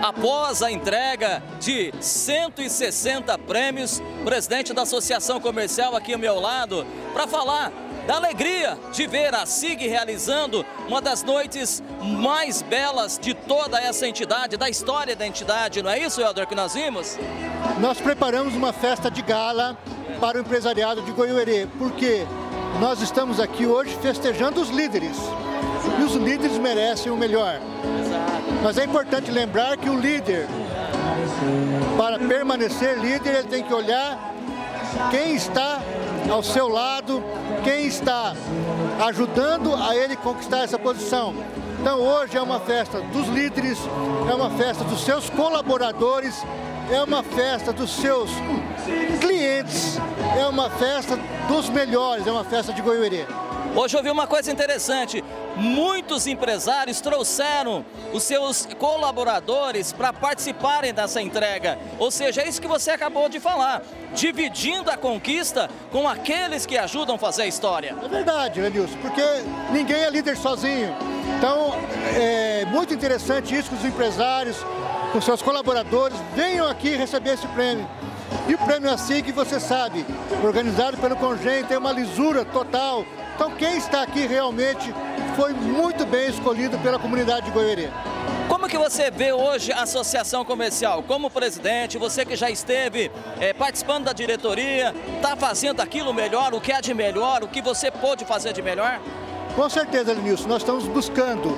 Após a entrega de 160 prêmios, o presidente da Associação Comercial aqui ao meu lado, para falar da alegria de ver a SIG realizando uma das noites mais belas de toda essa entidade, da história da entidade, não é isso, Helder, que nós vimos? Nós preparamos uma festa de gala para o empresariado de Goiuerê, porque nós estamos aqui hoje festejando os líderes, e os líderes merecem o melhor. Mas é importante lembrar que o líder, para permanecer líder, ele tem que olhar quem está ao seu lado, quem está ajudando a ele conquistar essa posição. Então hoje é uma festa dos líderes, é uma festa dos seus colaboradores, é uma festa dos seus clientes, é uma festa dos melhores, é uma festa de Goiuerê. Hoje eu vi uma coisa interessante, muitos empresários trouxeram os seus colaboradores para participarem dessa entrega. Ou seja, é isso que você acabou de falar, dividindo a conquista com aqueles que ajudam a fazer a história. É verdade, Lenilson, porque ninguém é líder sozinho. Então é muito interessante isso que os empresários, com seus colaboradores, venham aqui receber esse prêmio. E o prêmio ASSIG, você sabe, organizado pelo Congem, tem uma lisura total. Então quem está aqui realmente foi muito bem escolhido pela comunidade de Goiuerê. Como que você vê hoje a Associação Comercial? Como presidente, você que já esteve participando da diretoria, está fazendo aquilo melhor, o que há de melhor, o que você pôde fazer de melhor? Com certeza, Lenilson, nós estamos buscando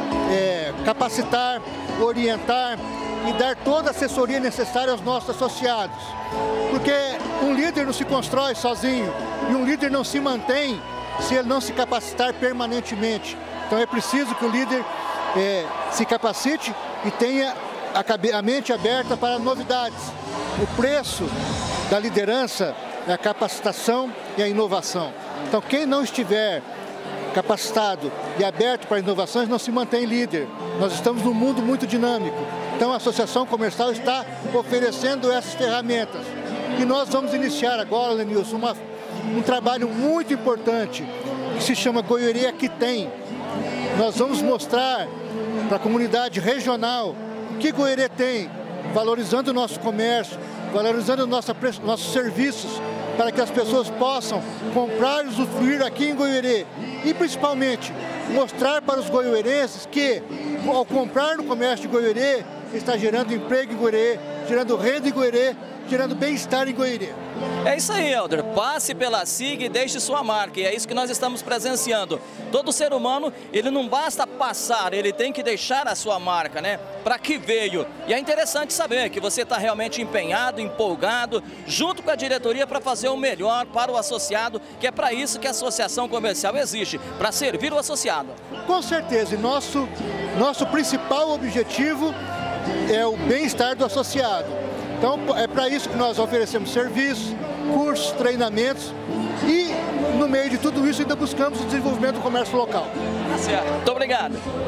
capacitar, orientar e dar toda a assessoria necessária aos nossos associados. Porque um líder não se constrói sozinho e um líder não se mantém se ele não se capacitar permanentemente. Então é preciso que o líder se capacite e tenha a mente aberta para novidades. O preço da liderança é a capacitação e a inovação. Então quem não estiver capacitado e aberto para inovações não se mantém líder. Nós estamos num mundo muito dinâmico. Então a Associação Comercial está oferecendo essas ferramentas. E nós vamos iniciar agora, Lenilson, um trabalho muito importante que se chama Goiuerê Aqui Tem. Nós vamos mostrar para a comunidade regional o que Goiuerê tem, valorizando o nosso comércio, valorizando nossos serviços, para que as pessoas possam comprar e usufruir aqui em Goiuerê. E principalmente mostrar para os goiuerenses que ao comprar no comércio de Goiuerê, está gerando emprego em Goiuerê, gerando renda em Goiuerê, gerando bem-estar em Goiuerê. É isso aí, Helder. Passe pela SIG e deixe sua marca. E é isso que nós estamos presenciando. Todo ser humano, ele não basta passar, ele tem que deixar a sua marca, né? Para que veio. E é interessante saber que você está realmente empenhado, empolgado, junto com a diretoria para fazer o melhor para o associado, que é para isso que a Associação Comercial existe, para servir o associado. Com certeza. E nosso principal objetivo é o bem-estar do associado. Então, é para isso que nós oferecemos serviços, cursos, treinamentos e, no meio de tudo isso, ainda buscamos o desenvolvimento do comércio local. Tá certo. Muito obrigado.